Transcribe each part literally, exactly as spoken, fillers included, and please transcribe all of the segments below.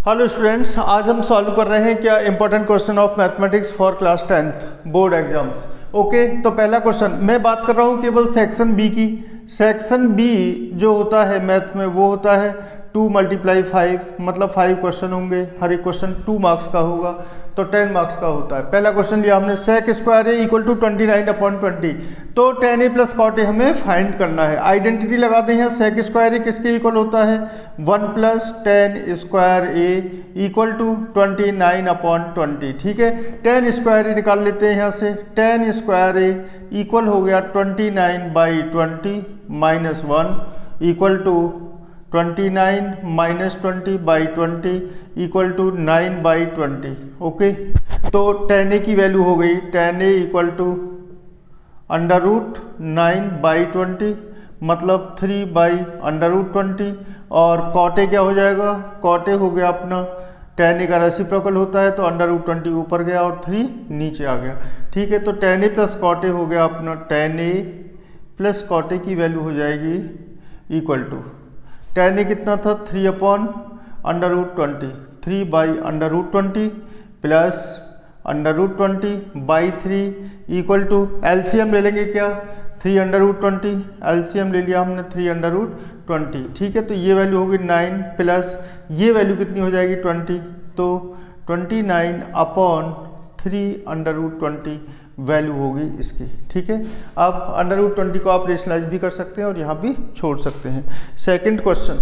Hello students, आज हम solve कर रहे हैं क्या important question of mathematics for class tenth board exams. Okay, तो पहला क्वेश्चन मैं बात कर रहा हूँ केवल सेक्शन बी की। सेक्शन बी जो होता है मैथ में वो होता है टू मल्टीप्लाई फाइव, मतलब फाइव क्वेश्चन होंगे, हर एक क्वेश्चन टू मार्क्स का होगा, तो टेन मार्क्स का होता है। पहला क्वेश्चन लिया हमने sec square A equal to twenty nine upon twenty, तो tan A plus cot A हमें फाइंड करना है। आइडेंटिटी लगाते हैं, सेक स्क्वायर ए किसके इक्वल होता है one plus tan square A equal to twenty nine upon twenty. ठीक है, टेन स्क्वायर ए निकाल लेते हैं यहाँ से। टेन स्क्वायर ए इक्वल हो गया twenty nine by twenty minus one equal to twenty nine minus twenty by twenty equal to nine by twenty. Okay, तो टेन ए की वैल्यू हो गई tan A equal to under root nine by twenty, मतलब three by under root twenty. और cot A क्या हो जाएगा, cot A हो गया अपना टेन ए का रेसिप्रोकल होता है, तो अंडर रूट ट्वेंटी ऊपर गया और थ्री नीचे आ गया। ठीक है, तो tan A plus cot A हो गया अपना tan A plus cot A की वैल्यू हो जाएगी इक्वल टू टेन ए कितना था three upon under root twenty, three by under root twenty plus under root twenty by three equal to LCM ले लेंगे क्या, three under root twenty, LCM ले लिया हमने थ्री अंडर रूट ट्वेंटी। ठीक है, तो ये वैल्यू होगी नाइन प्लस ये वैल्यू कितनी हो जाएगी ट्वेंटी, तो twenty nine upon three under root twenty value होगी इसकी। ठीक है, अब अंडर रूट ट्वेंटी को आप रेशनलाइज भी कर सकते हैं और यहाँ भी छोड़ सकते हैं। सेकंड क्वेश्चन,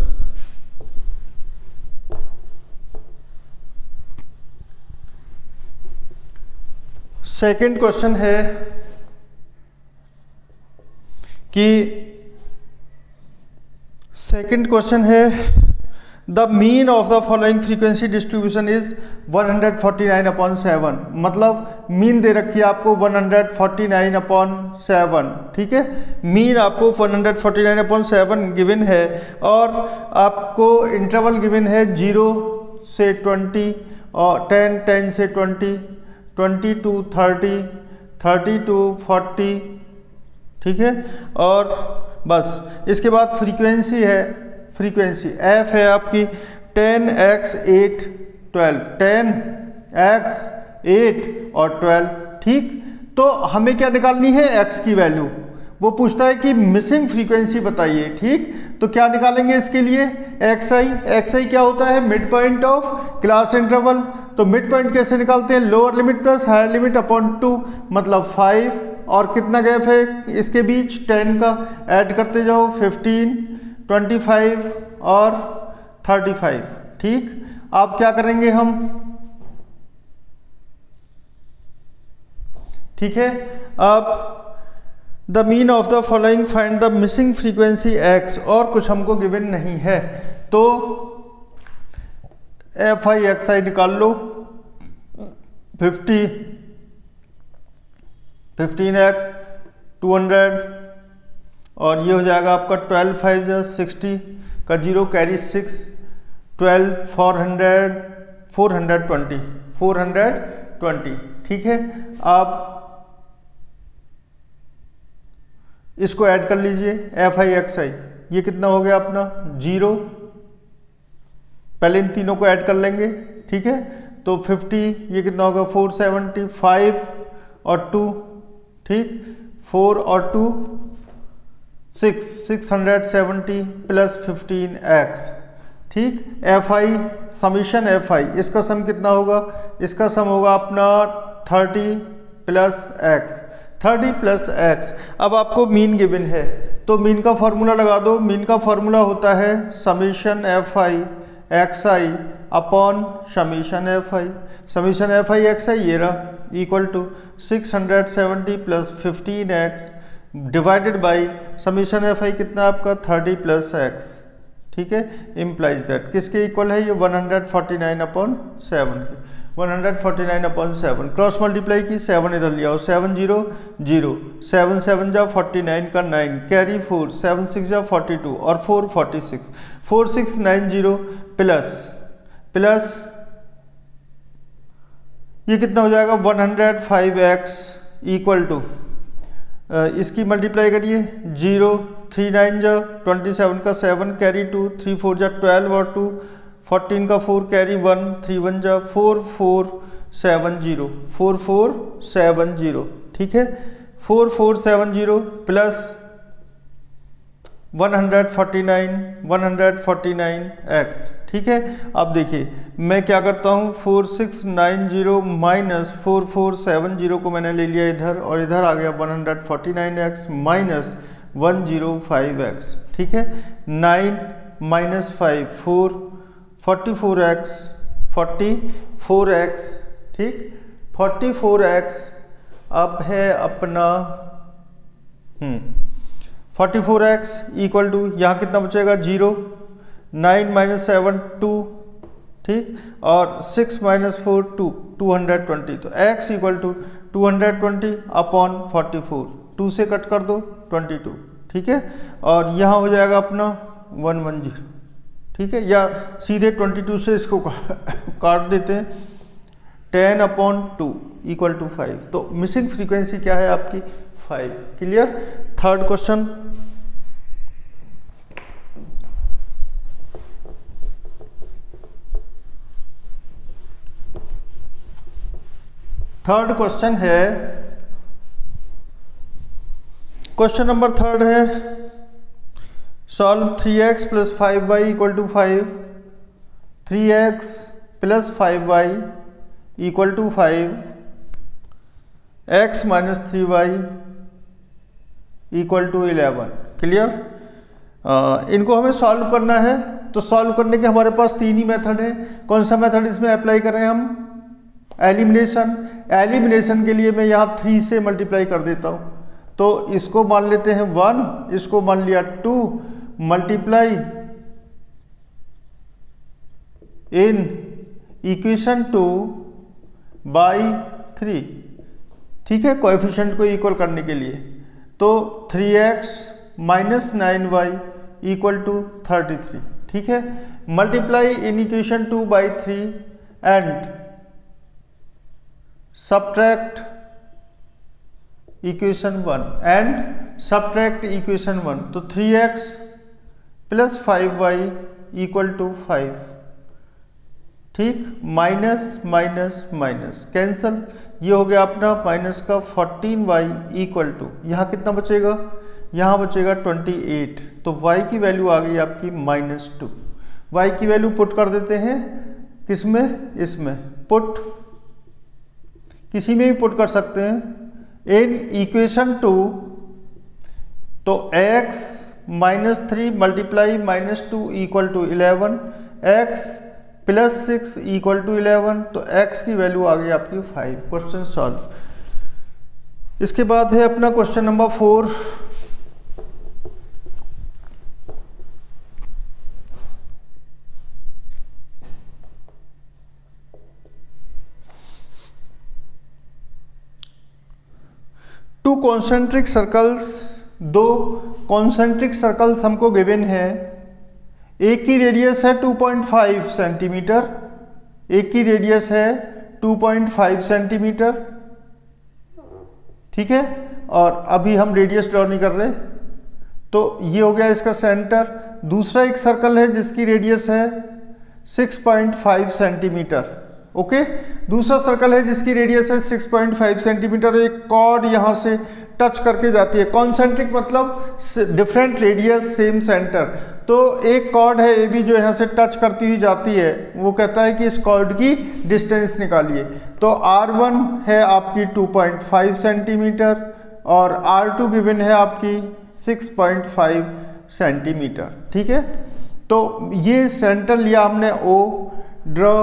सेकंड क्वेश्चन है कि सेकंड क्वेश्चन है the mean of the following frequency distribution is one hundred forty nine upon seven, मतलब मीन दे रखी है आपको one hundred forty nine upon seven. ठीक है, मीन आपको one hundred forty nine upon seven given है और आपको इंटरवल गिवन है जीरो से ट्वेंटी और टेन, टेन से twenty, twenty to thirty, thirty to forty. ठीक है, और बस इसके बाद फ्रीक्वेंसी है, फ्रीक्वेंसी एफ है आपकी ten x eight twelve, ten x eight और ट्वेल्व। ठीक, तो हमें क्या निकालनी है एक्स की वैल्यू, वो पूछता है कि मिसिंग फ्रीक्वेंसी बताइए। ठीक, तो क्या निकालेंगे इसके लिए एक्स आई, एक्स आई क्या होता है mid point of class interval. तो मिड पॉइंट कैसे निकालते हैं, lower limit plus higher limit upon two, मतलब फाइव, और कितना गैप है इसके बीच टेन का, ऐड करते जाओ फिफ्टीन, ट्वेंटी फाइव और थर्टी फाइव। ठीक, अब क्या करेंगे हम, ठीक है, अब the mean of the following find the missing frequency x, और कुछ हमको गिवन नहीं है, तो एफ आई एक्स आई निकाल लो, fifty, fifteen x, two hundred, और ये हो जाएगा आपका ट्वेल्व फाइव या सिक्सटी का zero carry six, twelve four hundred, four hundred twenty, four hundred twenty. ठीक है, आप इसको ऐड कर लीजिए एफ आई एक्स आई, ये कितना हो गया अपना जीरो, पहले इन तीनों को ऐड कर लेंगे। ठीक है, तो फिफ्टी, ये कितना होगा फोर सेवेंटी, फाइव और टू, ठीक, फोर और two six, six hundred seventy plus fifteen x. ठीक, F I summation F I, इसका सम कितना होगा, इसका सम होगा अपना thirty plus x, thirty plus x. अब आपको मीन गिवन है तो मीन का फॉर्मूला लगा दो, मीन का फॉर्मूला होता है summation F I x I upon summation F I, summation F I x I ये रहा equal to six hundred seventy plus fifteen x divided by summation F I कितना आपका थर्टी प्लस एक्स। ठीक है, implies that किसके equal है ये one hundred forty nine upon seven की, one hundred forty nine upon seven, cross multiply की seven इधर लिया और seven zero zero, seven seven जा फोर्टी नाइन का nine, carry four, seven six जा फोर्टी टू और four forty six, four six nine zero plus plus ये कितना हो जाएगा one hundred five x equal to इसकी मल्टीप्लाई करिए जीरो, थ्री नाइन जा ट्वेंटी सेवन का seven, carry two, three four जा ट्वेल्व और टू फोर्टीन का four carry one, three one जा four, four seven zero, four four seven zero, ठीक है। Four four seven zero plus one hundred forty nine, one hundred forty nine x, ठीक है। अब देखिए मैं क्या करता हूँ, four six nine zero minus four four seven zero को मैंने ले लिया इधर, और इधर आ गया one hundred forty nine x minus one zero five x, ठीक है। Nine minus five four, forty four x, forty four x, ठीक, फोर्टी फोर एक्स अब है अपना hmm forty four x equal to यहाँ कितना बचेगा zero, nine minus seven two, ठीक, और six minus four two, two hundred twenty, तो x equal to two hundred twenty upon forty four, two से कट कर दो ट्वेंटी टू, ठीक है, और यहाँ हो जाएगा अपना वन वन जीरो, ठीक है, या सीधे ट्वेंटी टू से इसको काट देते हैं, ten upon two equal to five, तो मिसिंग फ्रीक्वेंसी क्या है आपकी five. Clear. Third question, third question है, क्वेश्चन नंबर थर्ड है, solve three x plus five y equal to five, three x plus five y equal to five, x minus three y equal to eleven. Clear. इनको हमें solve करना है, तो solve करने के हमारे पास तीन ही मेथड है। कौन सा मेथड इसमें अप्लाई करें हम, एलिमिनेशन। एलिमिनेशन के लिए मैं यहाँ थ्री से मल्टीप्लाई कर देता हूँ, तो इसको मान लेते हैं वन, इसको मान लिया two, multiply in equation two by three, ठीक है, कोएफिशिएंट को इक्वल करने के लिए। तो three x minus nine y equal to thirty three, ठीक है, multiply in equation two by three and subtract equation one and subtract equation one, तो three x plus five y equal to five, ठीक, minus minus minus cancel, ये हो गया अपना minus का fourteen Y equal to, यहाँ कितना बचेगा, यहाँ बचेगा ट्वेंटी एट, तो y की वैल्यू आ गई आपकी माइनस टू। वाई की वैल्यू पुट कर देते हैं किसमें, इसमें पुट, किसी में भी पुट कर सकते हैं, इन इक्वेशन टू, तो x minus three multiply minus two equal to eleven, x plus six equal to eleven, तो x की वैल्यू आ गई आपकी फाइव। Question solve. इसके बाद है अपना question number four, two concentric circles, दो कॉन्सेंट्रिक सर्कल्स हमको गिवन है, एक की रेडियस है टू पॉइंट फाइव सेंटीमीटर, एक की रेडियस है टू पॉइंट फाइव सेंटीमीटर, ठीक है, और अभी हम रेडियस ड्रॉ नहीं कर रहे, तो ये हो गया इसका सेंटर। दूसरा एक सर्कल है जिसकी रेडियस है six point five centimetre, okay, दूसरा सर्कल है जिसकी रेडियस है सिक्स पॉइंट फाइव सेंटीमीटर, एक कॉर्ड यहां से टच करके जाती है, कॉन्सेंट्रिक मतलब डिफरेंट रेडियस सेम सेंटर, तो एक कॉर्ड है ए बी जो यहाँ से टच करती हुई जाती है, वो कहता है कि इस कॉर्ड की डिस्टेंस निकालिए, तो आर वन है आपकी टू पॉइंट फाइव सेंटीमीटर और आर टू गिवन है आपकी सिक्स पॉइंट फाइव सेंटीमीटर, ठीक है। तो ये सेंटर लिया हमने O, draw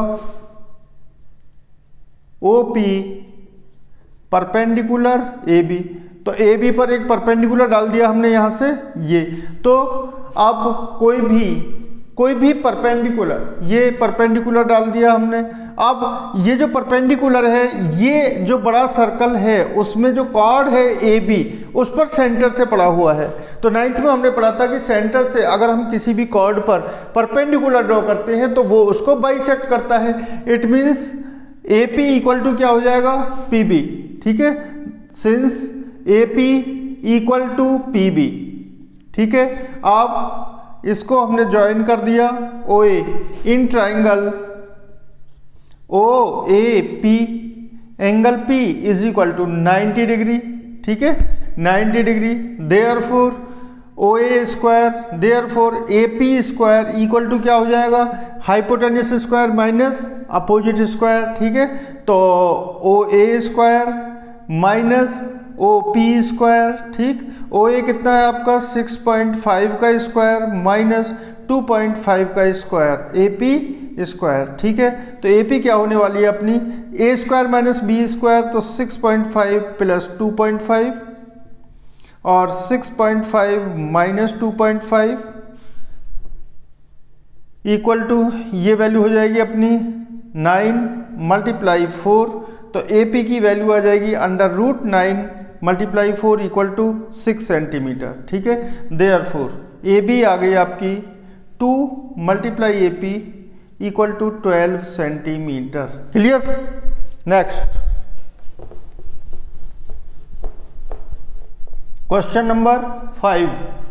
O P perpendicular A B, तो ए बी पर एक परपेंडिकुलर डाल दिया हमने यहाँ से ये, तो अब कोई भी कोई भी परपेंडिकुलर, ये परपेंडिकुलर डाल दिया हमने। अब ये जो परपेंडिकुलर है, ये जो बड़ा सर्कल है उसमें जो कॉर्ड है ए बी उस पर सेंटर से पड़ा हुआ है, तो नाइन्थ में हमने पढ़ा था कि सेंटर से अगर हम किसी भी कॉर्ड पर परपेंडिकुलर ड्रॉ करते हैं तो वो उसको बाइसेक्ट करता है। It means A P equal to क्या हो जाएगा, पी बी, ठीक है, since A P equal to P B, ठीक है। अब इसको हमने ज्वाइन कर दिया O A in triangle O A P, angle P is equal to ninety degree, ठीक है, ninety degree. Therefore O A square, therefore A P square equal to क्या हो जाएगा, hypotenuse square minus opposite square, ठीक है। तो O A square minus O P square, ठीक। O A कितना है आपका सिक्स पॉइंट फाइव का square minus two point five का स्क्वायर, ए पी स्क्वायर, ठीक है। तो ए पी क्या होने वाली है अपनी, A square minus B square, तो six point five plus two point five और six point five minus two point five equal to ये वैल्यू हो जाएगी अपनी नाइन मल्टीप्लाई फोर, तो ए पी की वैल्यू आ जाएगी under root nine multiply four equal to six centimetre, ठीक है। देयरफॉर ए बी आ गई आपकी two multiply A P equal to twelve centimetre, clear. Next question number five.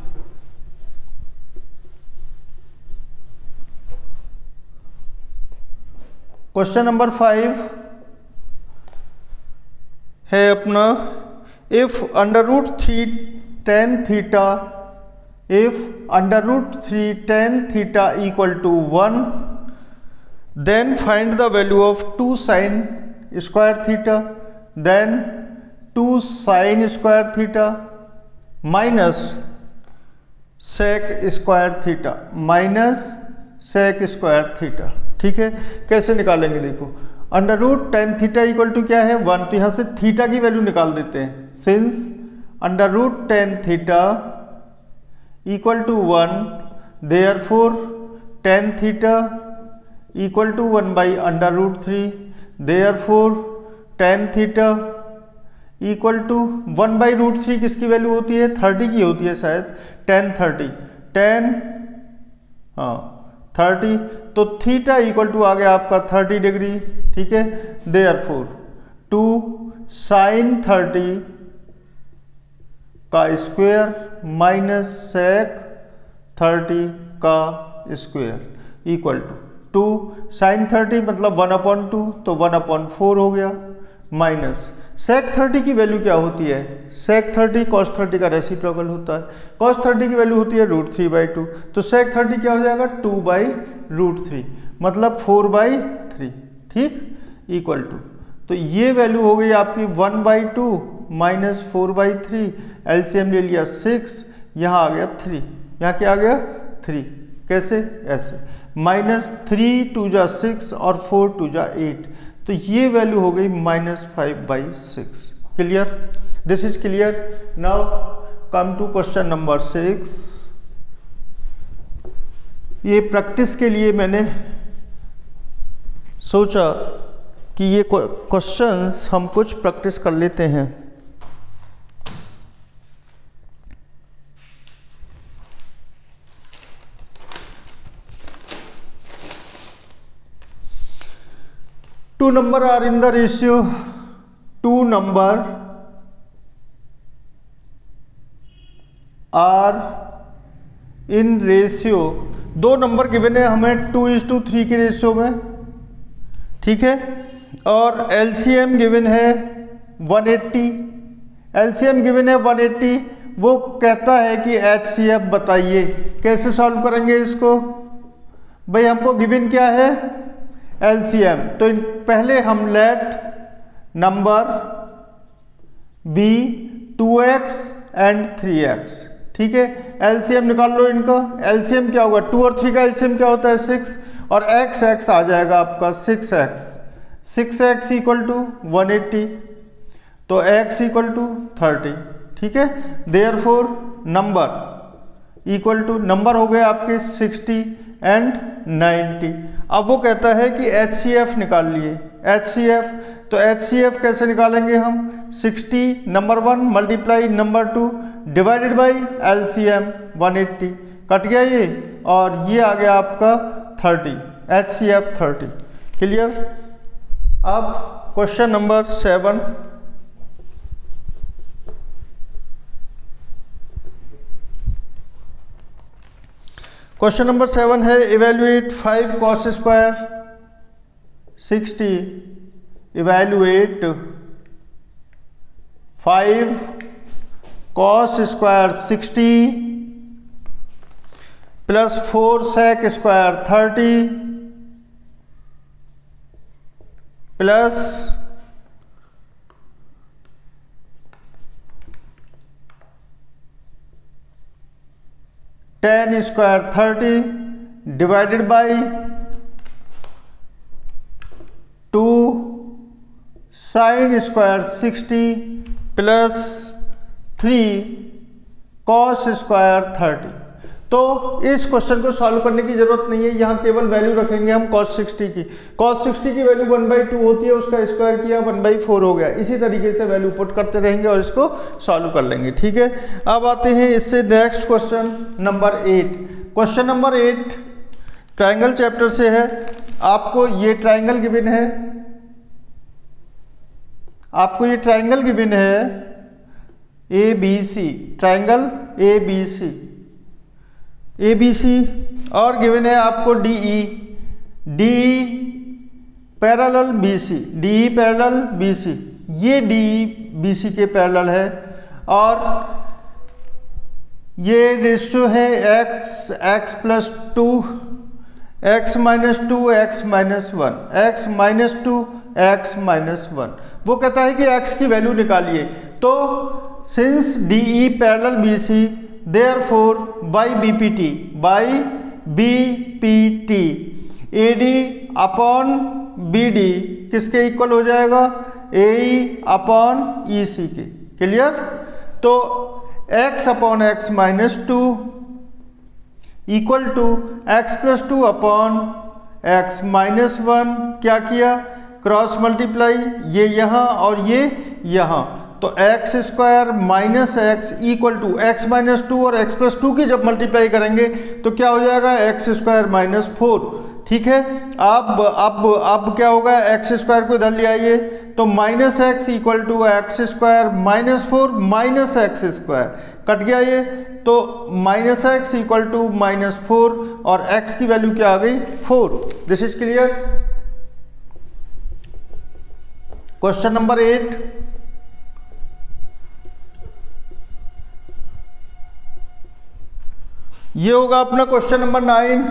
Question number five है अपना, if under root three tan theta, if under root three tan theta equal to one, then find the value of two sign square theta, then two sign square theta minus sec square theta, minus sec square theta, ठीक है। कैसे निकालेंगे देखो, under root tan theta equal to क्या है one, तो यहाँ से थीटा की वैल्यू निकाल देते हैं। Since under root tan theta equal to one, therefore tan theta equal to one by under root three, therefore tan theta equal to one by root three किसकी वैल्यू होती है, थर्टी की होती है शायद, टेन थर्टी, टेन हाँ thirty, तो theta equal to आ गया आपका थर्टी डिग्री, ठीक है। देयरफॉर टू साइन थर्टी का स्क्वायर माइनस सेक थर्टी का square equal to to sine thirty मतलब वन अपॉन टू, तो वन अपॉन फोर हो गया, माइनस सेक थर्टी की वैल्यू क्या होती है, सेक थर्टी कॉस थर्टी का रेसिप्रोकल होता है, कॉस थर्टी की वैल्यू होती है रूट थ्री बाई टू, तो सेक थर्टी क्या हो जाएगा टू बाई रूट थ्री मतलब फोर बाई थ्री, ठीक, इक्वल टू, तो ये वैल्यू हो गई आपकी one by two minus four by three, LCM ले लिया सिक्स, यहाँ आ गया थ्री, यहाँ क्या आ गया थ्री, कैसे ऐसे, माइनस थ्री टू जा सिक्स और फोर टू जा एट, तो ये वैल्यू हो गई minus five by six, clear, this is clear. Now come to question number six. ये प्रैक्टिस के लिए मैंने सोचा कि ये क्वेश्चंस हम कुछ प्रैक्टिस कर लेते हैं। Two number are in the ratio, two number are in ratio, दो नंबर गिवन है हमें टू इज टू थ्री की रेशियो में, ठीक है, और एलसीएम गिवन है वन एट्टी, एलसीएम गिवन है वन एट्टी, वो कहता है कि एचसीएफ बताइए। कैसे सॉल्व करेंगे इसको, भाई हमको गिवन क्या है एलसीएम, तो पहले हम let number be two x and three x, ठीक है, एलसीएम निकाल लो इनका। एलसीएम क्या होगा, टू और थ्री का एलसीएम क्या होता है सिक्स, और एक्स एक्स आ जाएगा आपका six x, six x equal to one eighty, तो एक्स इक्वल टू थर्टी, ठीक है। Therefore number equal to, number हो गए आपके सिक्सटी एंड नाइन्टी। अब वो कहता है कि एच सी एफ निकाल लिए, एच सी एफ, तो एच सी एफ कैसे निकालेंगे हम, sixty number one multiply number two divided by L C M one eighty, cut गया ये, और ये आ गया आपका thirty, H C F thirty, clear. अब question number seven, question number seven है evaluate five cos square sixty, evaluate five cos square sixty plus four sec square thirty plus tan square thirty divided by two sign square sixty plus three cos square thirty. तो इस question को solve करने की जरूरत नहीं है, यहाँ केवल वैल्यू रखेंगे हम कॉस सिक्सटी की। कॉस सिक्सटी की वैल्यू वन बाई टू होती है, उसका स्क्वायर किया वन बाई फोर हो गया। इसी तरीके से वैल्यू पुट करते रहेंगे और इसको सॉल्व कर लेंगे, ठीक है। अब आते हैं इससे next question number eight. Question number eight triangle chapter से है। आपको ये ट्राइंगल गिवन है, आपको ये ट्राइंगल गिवन है A B C, triangle A B C, A B C और गिवन है आपको D E, D parallel B C, D parallel B C, ये डी बी सी के पैरेलल है और ये रेशियो है x x plus two x minus two x minus one, x minus two x minus one. वो कहता है कि एक्स की वैल्यू निकालिए। तो since D E parallel B C therefore by B P T, by B P T A D upon B D किसके equal हो जाएगा, ए ई अपॉन ई सी के। क्लियर। तो x upon x minus two equal to x plus two upon x minus one. क्या किया, cross multiply, ये यहाँ और ये यहाँ, तो x square minus x equal to x minus two और एक्स प्लस टू की जब मल्टीप्लाई करेंगे तो क्या हो जाएगा, एक्स स्क्वायर माइनस फोर। ठीक है। अब अब अब क्या होगा, एक्स स्क्वायर को इधर ले आइए तो minus x equal to x square minus four minus x square cut गया ये, तो minus x equal to minus four और एक्स की वैल्यू क्या आ गई, four. This is clear. Question number eight, ये होगा अपना question number nine.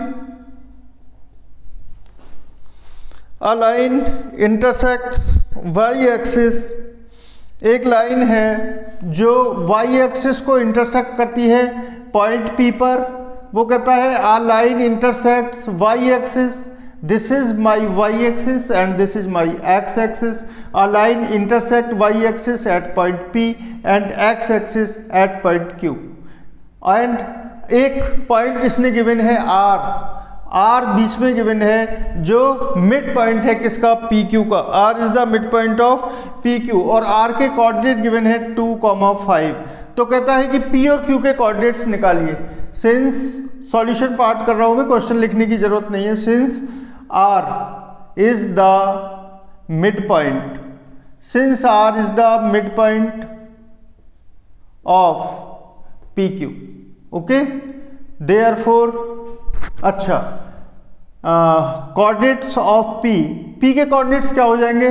A line intersects y axis, एक लाइन है जो वाई एक्सिस को इंटरसेक्ट करती है पॉइंट पी पर। वो कहता है a line intersects y axis, this is my y axis and this is my x axis. A line intersect y axis at point P and x axis at point Q. And एक point इसने given है R, R बीच में given है जो mid point है किसका, P Q का। R is the mid point of P Q और आर के कोऑर्डिनेट गिवन है टू कॉमा फाइव। तो कहता है कि पी और क्यू के कोऑर्डिनेट्स निकालिए। सिंस सॉल्यूशन पार्ट कर रहा हूं मैं, क्वेश्चन लिखने की जरूरत नहीं है। Since R is the mid point, since R is the mid point of P Q, okay, therefore, अच्छा, कोऑर्डिनेट्स ऑफ पी, पी के कोऑर्डिनेट्स क्या हो जाएंगे,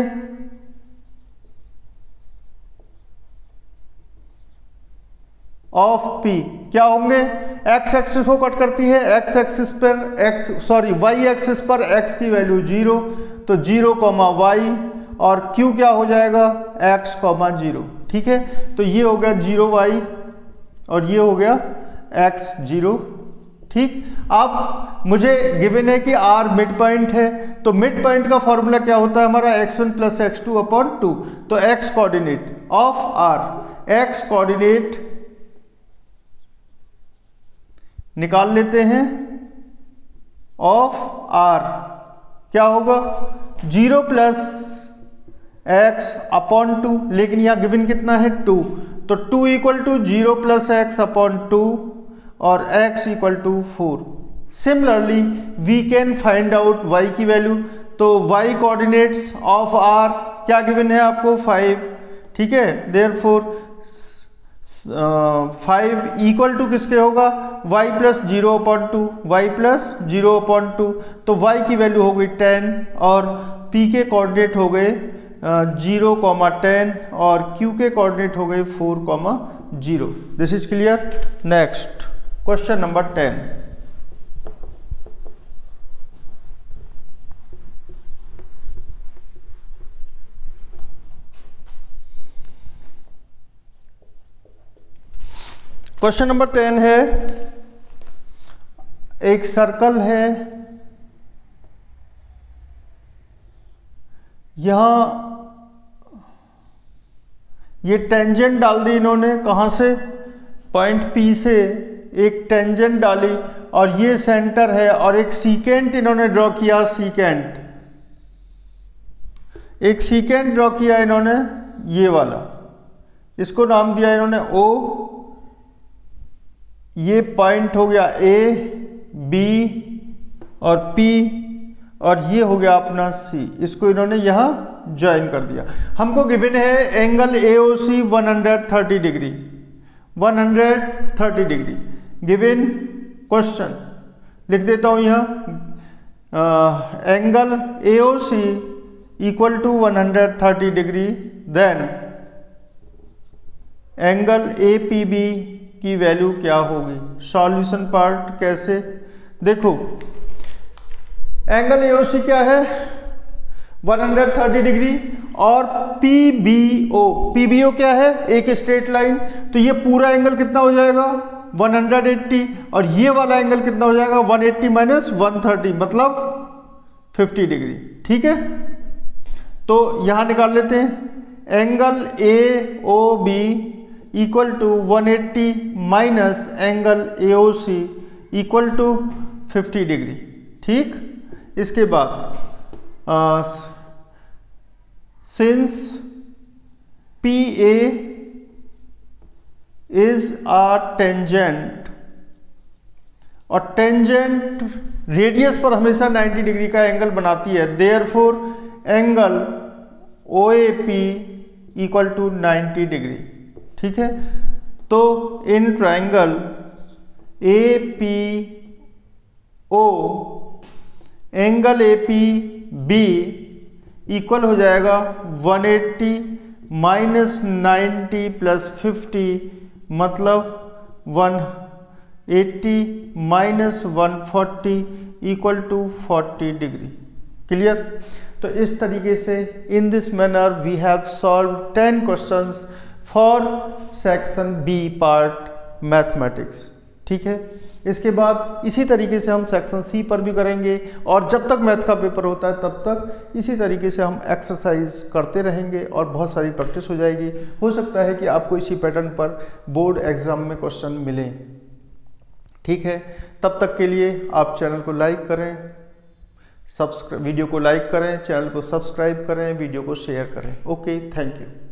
ऑफ पी क्या होंगे, एक्स एक्सिस को कट करती है, एक्स एक्सिस पर एक्स सॉरी वाई एक्सिस पर एक्स की वैल्यू जीरो, तो जीरो कॉमा वाई और क्यू क्या हो जाएगा, एक्स कॉमा जीरो। ठीक है, तो ये हो गया जीरो वाई और ये हो गया एक्स जीरो। ठीक, अब मुझे गिवन है कि आर मिड पॉइंट है, तो मिड पॉइंट का फॉर्मूला क्या होता है हमारा, x one plus x two upon two. तो x coordinate of R, x coordinate निकाल लेते हैं ऑफ आर, क्या होगा, zero plus x upon two, लेकिन यहां गिवन कितना है, टू, तो two equal to zero plus x upon two और x equal to four. Similarly we can find out y की वैल्यू, तो y कोऑर्डिनेट्स ऑफ r क्या गिवन है आपको, फाइव। ठीक है, देयरफॉर फाइव इक्वल टू किसके होगा, y plus zero upon two, y plus zero upon two, तो y की वैल्यू हो गई टेन और p के कोऑर्डिनेट हो गए जीरो कॉमा टेन और q के कोऑर्डिनेट हो गए four comma zero. This is clear. Next question number ten. Question number ten है, एक सर्कल है, यहां ये टेंजेंट डाल दी इन्होंने, कहां से, पॉइंट P से एक टेंजेंट डाली और ये सेंटर है और एक सीकेंट इन्होंने ड्रॉ किया, सीकेंट एक सीकेंट ड्रॉ किया इन्होंने, ये वाला, इसको नाम दिया इन्होंने O, ये पॉइंट हो गया A, B और P और ये हो गया अपना C, इसको इन्होंने यहां ज्वाइन कर दिया। हमको गिवन है angle A O C one hundred thirty degree, one hundred thirty degree given question. लिख देता हूं यहां, angle A O C equal to one hundred thirty degree, then angle A P B की value क्या होगी। Solution part कैसे, देखो angle A O C क्या है, वन हंड्रेड थर्टी डिग्री और P B O, P B O क्या है, एक स्ट्रेट लाइन, तो ये पूरा एंगल कितना हो जाएगा वन हंड्रेड एट्टी और ये वाला एंगल कितना हो जाएगा one eighty minus one thirty मतलब फिफ्टी डिग्री। ठीक है, तो यहां निकाल लेते हैं angle A O B equal to one eighty minus angle A O C equal to fifty degree. ठीक, इसके बाद since P A is a tangent और टेंजेंट रेडियस पर हमेशा नाइंटी डिग्री का एंगल बनाती है, therefore angle O A P equal to ninety degree. ठीक है, तो in triangle A P O angle A P B equal हो जाएगा one eighty minus ninety plus fifty मतलब one eighty minus one forty equal to forty degree. Clear. तो इस तरीके से in this manner we have solve ten questions for section B part mathematics. ठीक है, इसके बाद इसी तरीके से हम सेक्शन सी पर भी करेंगे और जब तक मैथ का पेपर होता है तब तक इसी तरीके से हम एक्सरसाइज करते रहेंगे और बहुत सारी प्रैक्टिस हो जाएगी। हो सकता है कि आपको इसी पैटर्न पर बोर्ड एग्जाम में क्वेश्चन मिले। ठीक है, तब तक के लिए आप चैनल को लाइक करें, सब्सक्राइब वीडियो को लाइक करें, चैनल को सब्सक्राइब करें, वीडियो को शेयर करें। Okay, thank you.